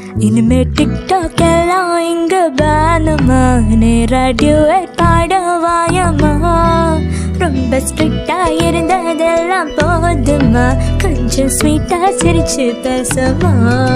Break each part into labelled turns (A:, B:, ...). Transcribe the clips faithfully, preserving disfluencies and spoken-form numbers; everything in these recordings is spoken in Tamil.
A: இனிமே டிக்டாக் எல்லாம் இங்க பேனுமா, நேரா டியூட் பாடவாயம்மா. ரொம்ப ஸ்ட்ரிக்டா இருந்ததெல்லாம் போதுமா, கொஞ்சம் ஸ்வீட்டா சிரிச்சு பேசமா.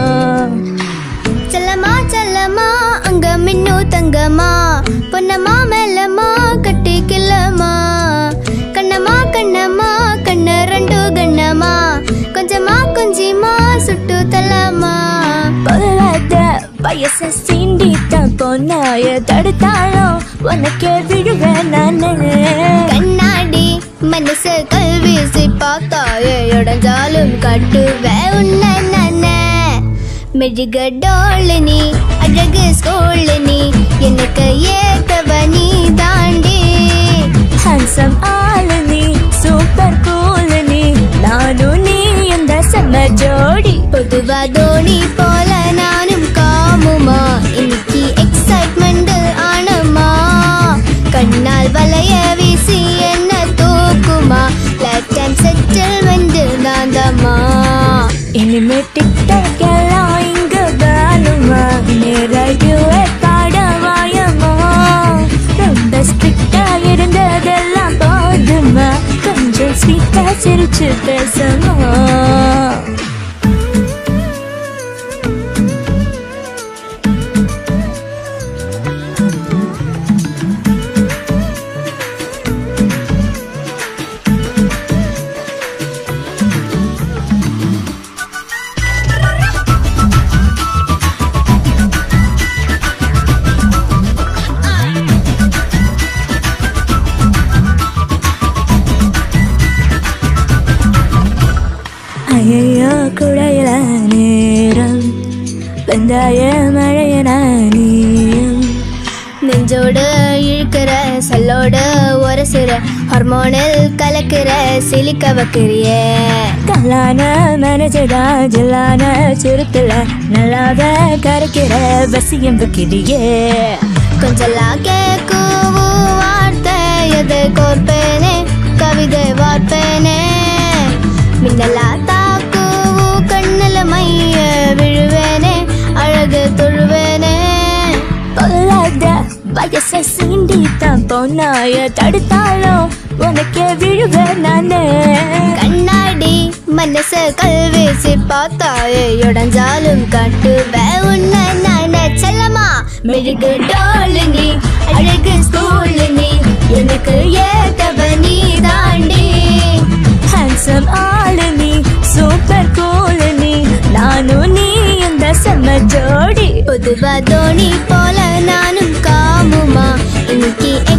B: செல்லமா செல்லமா அங்க மின்னு தங்கமா, பொன்னமா மெல்லமா கட்டிக்கலமா. கண்ணமா கண்ணமா கண்ண ரெண்டு கண்ணமா, கொஞ்சமா கொஞ்சமா சுட்டு தள்ளமா.
A: பொல்லாத வயச சீண்டித்தான் பொண்ணாய தடுத்தாலும் உனக்கே விடுவேன் நானே.
B: கண்ணாடி மனசு கல்வீசி பார்த்தாயே உடஞ்சாலும் கட்டுவே உன்ன நானே. மெழுக டோல் நீ அழகு ஸ்கூல் நீ, எனக்கு ஏத்தவ நீ தாண்டி.
A: ஹேண்ட்ஸம் ஆளு நீ, சூப்பர் கூல் நீ, நானும் நீ இந்த செம்ம ஜோடி.
B: பொதுவா தோனி போல நானும் காமுமா, இன்னைக்கு எக்ஸைட்மெண்ட் ஆனமா. கண்ணால் வளைய வீசி என்ன தூக்குமா, லைஃப் டைம் செட்டில்மெண்ட் நான் தாமா.
A: இனிமே டிக்டாக் எல்லாம் இங்க பேனுமா, நேரா டியூட் பாடவாயம்மா. ரொம்ப ஸ்ட்ரிக்டா இருந்ததெல்லாம் போதுமா, கொஞ்சம் ஸ்வீட்டா சிரிச்சு பேசமா. ஐயோ குடையில நேரம் வெந்தாய மழைய நீயும்.
B: நெஞ்சோடு இழுக்கிற சல்லோட ஒரசுற, ஹார்மோனில் கலக்கிற சிலிக்க வைக்கிறியே.
A: கல்லான மனஜடா ஜில்லான சுருத்துல நல்லாத கரைக்கிற வசியம் வைக்கிறியே.
B: கொஞ்சலாம் கேட்கூ வார்த்தை எதை கோர்ப்பேனே, கவிதை வார்ப்பேனே. மின்னலா தாக்கு கண்ணில மைய விழுவேனே, அழகு தொழுவேனே.
A: பொல்லாத வயச சீண்டித்தான் பொண்ணாய தடுத்தாலும் உனக்கே விழுவேன் நானே.
B: கண்ணாடி மனச கல்வீசி பார்த்தாயே உடஞ்சாலும் கட்டுவே உன்ன நானே. செல்லமா மெழுகு டோல் நீ அழகு ஸ்கூல் நீ, எனக்கு ஏத்தவ நீ தாண்டி.
A: ஹேண்ட்ஸம் ஆளு நீ, சூப்பர் கூல் நீ, நானும் நீ இந்த செம்ம ஜோடி.
B: பொதுவா தோனி போல நானும் காமுமா, இன்னைக்கு